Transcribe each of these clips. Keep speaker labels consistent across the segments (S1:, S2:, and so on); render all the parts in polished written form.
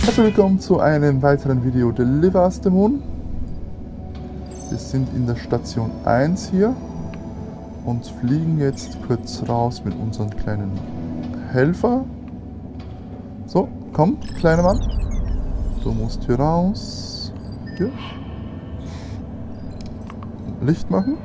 S1: Herzlich willkommen zu einem weiteren Video Deliver Us the Moon. Wir sind in der Station 1 hier und fliegen jetzt kurz raus mit unserem kleinen Helfer. So, komm, kleiner Mann. Du musst hier raus. Hier. Licht machen.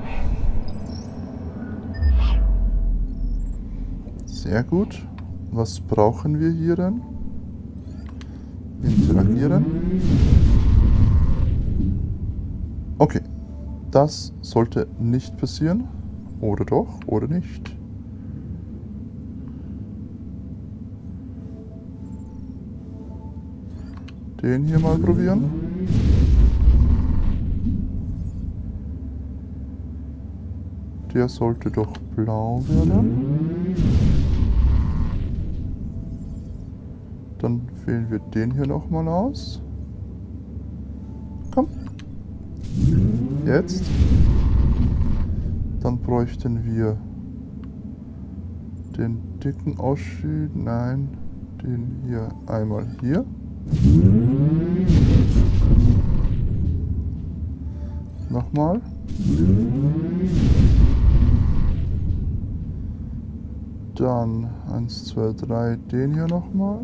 S1: Sehr gut. Was brauchen wir hier denn? Interagieren. Okay. Das sollte nicht passieren. Oder doch, oder nicht. Den hier mal probieren. Der sollte doch blau werden. Dann wählen wir den hier nochmal aus. Komm. Jetzt. Dann bräuchten wir den dicken Ausschnitt. Nein, den hier einmal hier. Nochmal. Dann 1, 2, 3, den hier nochmal.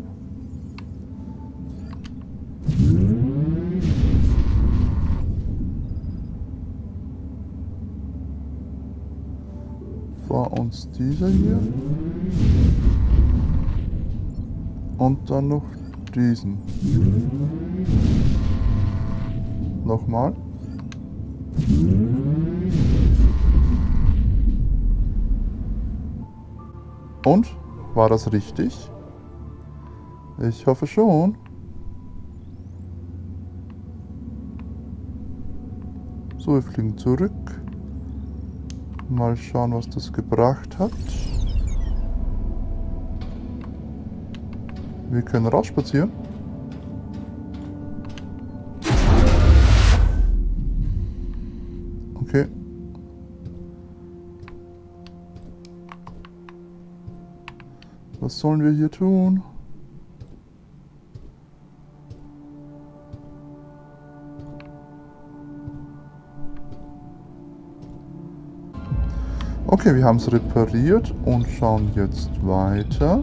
S1: Vor uns dieser hier. Und dann noch diesen. Nochmal. Und? War das richtig? Ich hoffe schon. So, wir fliegen zurück. Mal schauen, was das gebracht hat. Wir können rausspazieren. Okay. Was sollen wir hier tun? Okay, wir haben es repariert und schauen jetzt weiter.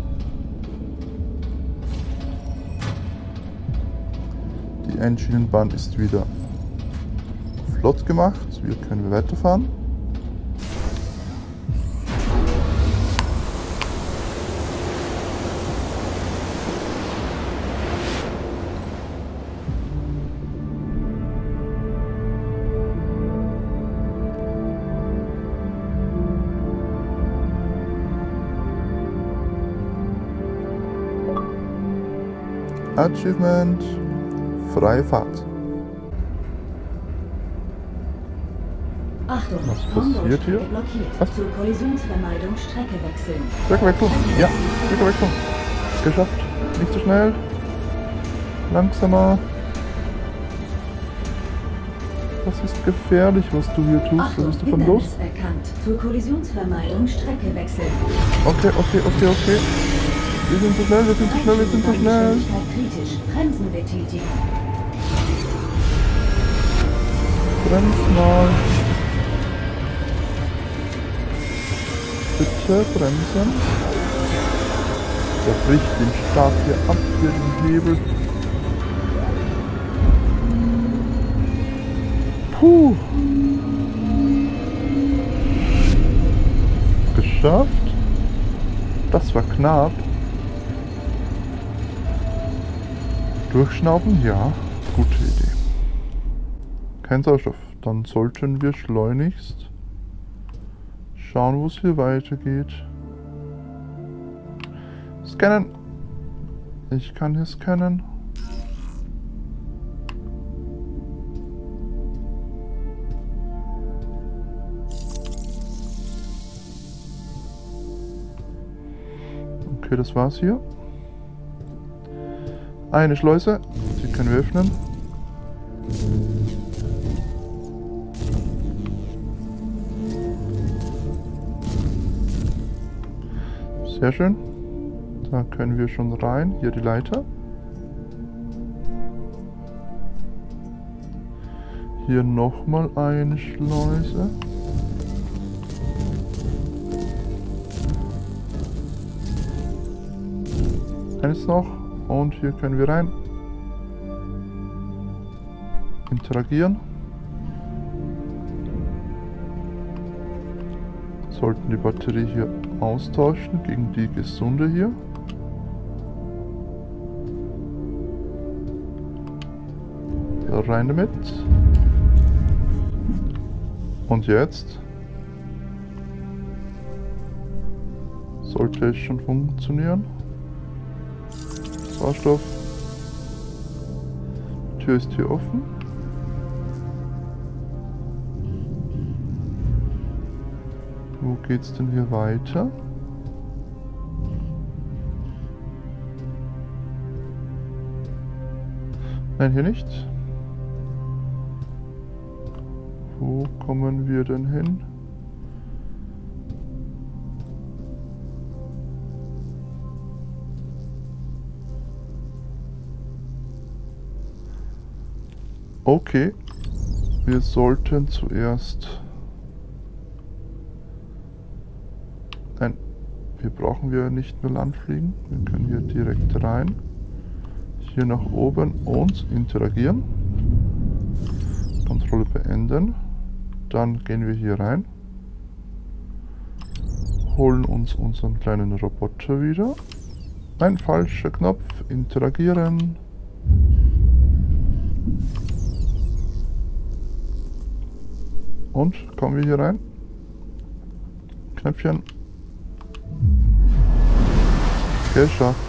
S1: Die Enginenbahn ist wieder flott gemacht. Wir können weiterfahren. Achievement. Freie Fahrt.
S2: Achtung,
S1: was passiert hier? Was?
S2: Zur Kollisionsvermeidung Strecke wechseln.
S1: Strecke wechseln. Ja, Strecke wechseln. Geschafft. Nicht so schnell. Langsamer. Das ist gefährlich, was du hier tust.
S2: Achtung,
S1: was ist davon los?
S2: Erkannt. Zur Kollisionsvermeidung Strecke wechseln.
S1: Okay. Wir sind so schnell, wir sind so schnell.
S2: Kritisch. Bremsen betätigen.
S1: Brems mal. Bitte bremsen. Der bricht den Start hier ab, hier den Hebel. Puh. Geschafft. Das war knapp. Durchschnaufen? Ja, gute Idee. Kein Sauerstoff. Dann sollten wir schleunigst schauen, wo es hier weitergeht. Scannen. Ich kann hier scannen. Okay, das war's hier. Eine Schleuse. Die können wir öffnen. Sehr schön. Da können wir schon rein. Hier die Leiter. Hier nochmal eine Schleuse. Eins noch. Und hier können wir rein. Interagieren. Sollten die Batterie hier austauschen gegen die gesunde hier. Da rein damit. Und jetzt sollte es schon funktionieren. Sauerstoff. Die Tür ist hier offen. Wo geht's denn hier weiter? Nein, hier nicht. Wo kommen wir denn hin? Okay, wir sollten zuerst... Nein, hier brauchen wir nicht mehr landfliegen. Wir können hier direkt rein. Hier nach oben und interagieren. Kontrolle beenden. Dann gehen wir hier rein. Holen uns unseren kleinen Roboter wieder. Nein, falscher Knopf. Interagieren. Und kommen wir hier rein. Knöpfchen. Geschafft.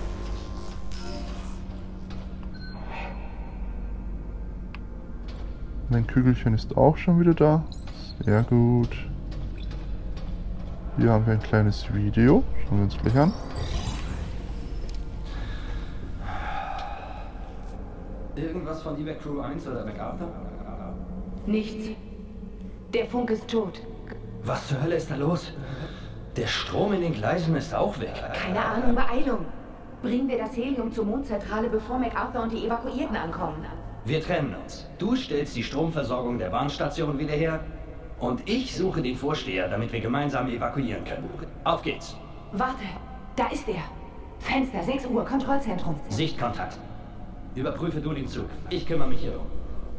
S1: Mein Kügelchen ist auch schon wieder da. Sehr gut. Hier haben wir ein kleines Video. Schauen wir uns gleich an.
S3: Irgendwas von Evac Crew 1 oder MacArthur?
S4: Nichts. Der Funk ist tot.
S3: Was zur Hölle ist da los? Der Strom in den Gleisen ist auch weg.
S4: Keine Ahnung, Beeilung. Bringen wir das Helium zur Mondzentrale, bevor MacArthur und die Evakuierten ankommen.
S3: Wir trennen uns. Du stellst die Stromversorgung der Bahnstation wieder her und ich suche den Vorsteher, damit wir gemeinsam evakuieren können. Auf geht's.
S4: Warte, da ist er. Fenster, 6 Uhr, Kontrollzentrum.
S3: Sichtkontakt. Überprüfe du den Zug. Ich kümmere mich hierum.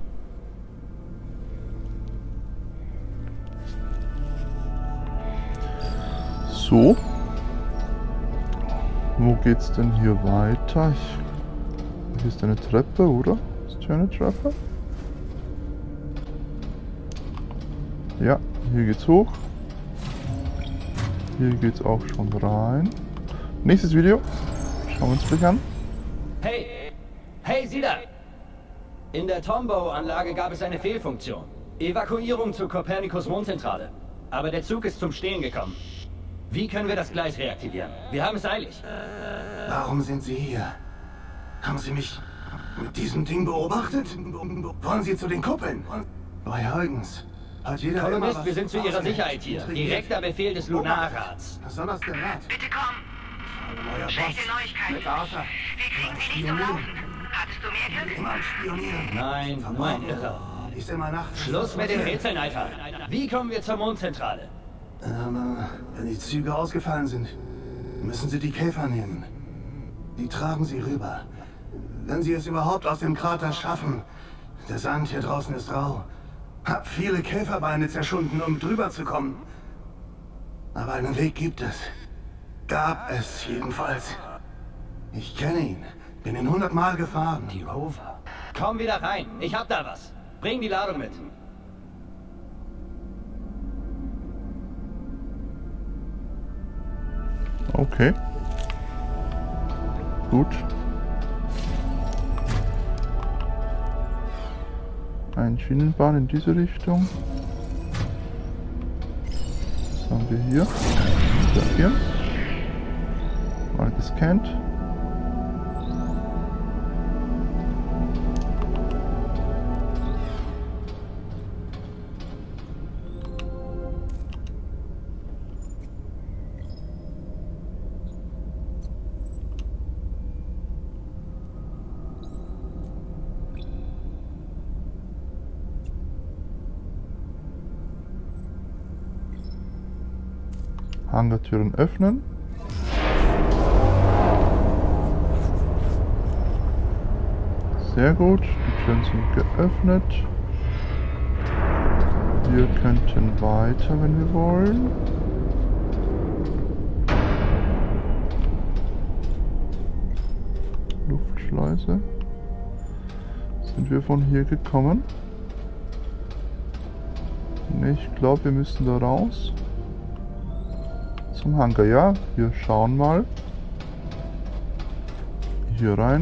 S1: So. Wo geht's denn hier weiter? Hier ist eine Treppe, oder? Ist hier eine Treppe? Ja, hier geht's hoch. Hier geht's auch schon rein. Nächstes Video. Schauen wir uns gleich an.
S3: Hey! Hey, sieh da! In der Tombow-Anlage gab es eine Fehlfunktion. Evakuierung zur Copernicus-Mondzentrale. Aber der Zug ist zum Stehen gekommen. Wie können wir das Gleis reaktivieren? Wir haben es eilig.
S5: Warum sind Sie hier? Haben Sie mich mit diesem Ding beobachtet? Wollen Sie zu den Kuppeln? Bei Huygens hat jeder
S3: Kolonist, wir sind zu Ihrer Sicherheit hier. Direkter Befehl des Lunarrats.
S5: Besonders der Rat.
S6: Bitte komm!
S5: Neuer
S6: Schlechte
S5: Boss.
S6: Neuigkeiten.
S5: MacArthur.
S6: Wir kriegen sie nicht zum Laufen. Hattest du mehr Glück?
S5: Immer am Spionieren.
S3: Nein, nur ein Irrer.
S5: Ist immer nachts.
S3: Schluss mit den Rätseln, Alter. Wie kommen wir zur Mondzentrale?
S5: Wenn die Züge ausgefallen sind, müssen Sie die Käfer nehmen. Die tragen Sie rüber. Wenn Sie es überhaupt aus dem Krater schaffen. Der Sand hier draußen ist rau. Hab viele Käferbeine zerschunden, um drüber zu kommen. Aber einen Weg gibt es. Gab es jedenfalls. Ich kenne ihn. Bin ihn 100 Mal gefahren.
S3: Die Rover. Komm wieder rein. Ich hab da was. Bring die Ladung mit.
S1: Okay. Gut. Eine Schienenbahn in diese Richtung. Was haben wir hier? Das hier. Mal gescannt. Hangartüren öffnen. Sehr gut, die Türen sind geöffnet. Wir könnten weiter, wenn wir wollen. Luftschleuse. Sind wir von hier gekommen? Ne, ich glaube, wir müssen da raus. Zum Hangar, ja. Wir schauen mal. Hier rein.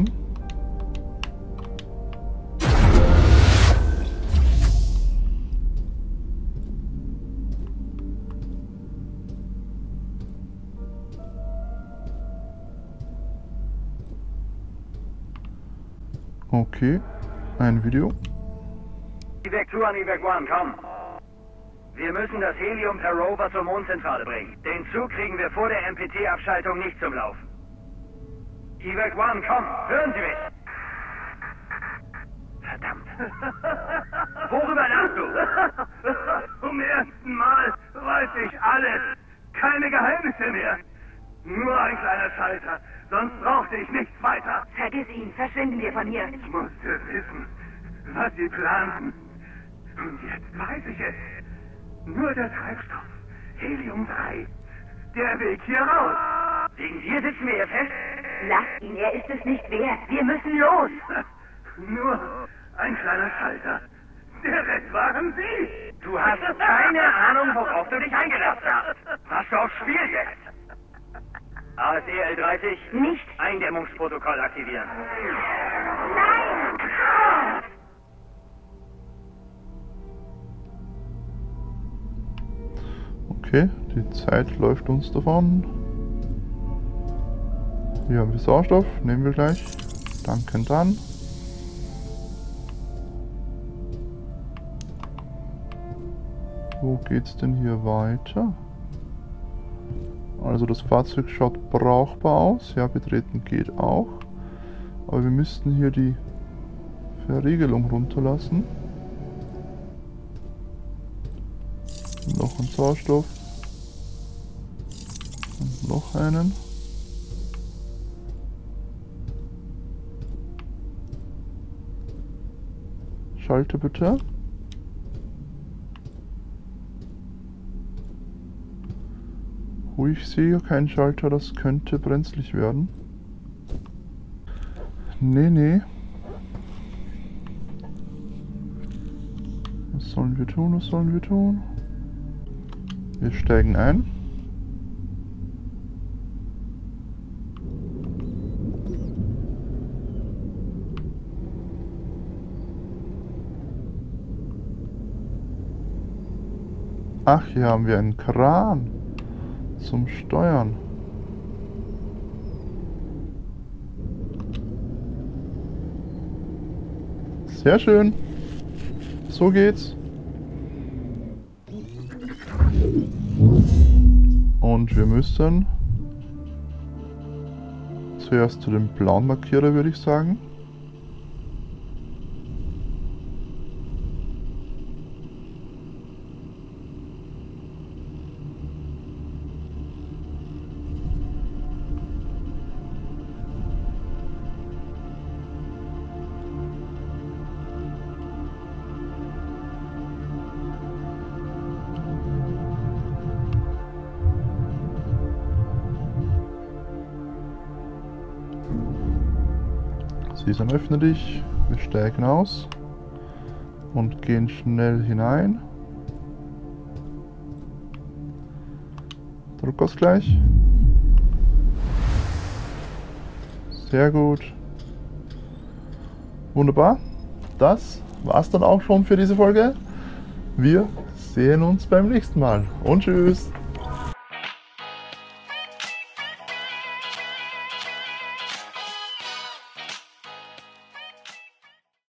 S1: Okay, ein Video.
S3: Evac 2 an Evac 1, komm. Wir müssen das Helium per Rover zur Mondzentrale bringen. Den Zug kriegen wir vor der MPT-Abschaltung nicht zum Laufen. Evac 1, komm, hören Sie mich! Verdammt. Worüber lachst du?
S5: Zum ersten Mal weiß ich alles. Keine Geheimnisse mehr. Nur ein kleiner Schalter. Sonst brauchte ich nichts weiter.
S4: Vergiss ihn. Verschwinden wir von hier.
S5: Ich musste wissen, was Sie planten. Und jetzt weiß ich es. Nur der Treibstoff. Helium 3. Der Weg hier raus.
S3: Wegen dir sitzen wir hier fest?
S4: Lasst ihn. Er ist es nicht wert. Wir müssen los.
S5: Nur ein kleiner Schalter. Der Rest waren Sie.
S3: Du hast keine Ahnung, worauf du dich eingelassen hast. Machst du aufs Spiel jetzt? ASE L30,
S4: Nicht.
S3: Eindämmungsprotokoll aktivieren.
S4: Nein!
S1: Okay, die Zeit läuft uns davon. Hier haben wir Sauerstoff, nehmen wir gleich. Danke dran. Wo geht's denn hier weiter? Also das Fahrzeug schaut brauchbar aus. Ja, betreten geht auch. Aber wir müssten hier die Verriegelung runterlassen. Noch ein Sauerstoff. Und noch einen. Schalter bitte. Ich sehe keinen Schalter, das könnte brenzlig werden. Nee. Was sollen wir tun? Wir steigen ein. Ach, hier haben wir einen Kran. Zum Steuern. Sehr schön. So geht's. Und wir müssen zuerst zu dem blauen Markierer, würde ich sagen. Sesam, öffne dich. Wir steigen aus und gehen schnell hinein. Druckausgleich. Sehr gut. Wunderbar. Das war's dann auch schon für diese Folge. Wir sehen uns beim nächsten Mal und tschüss.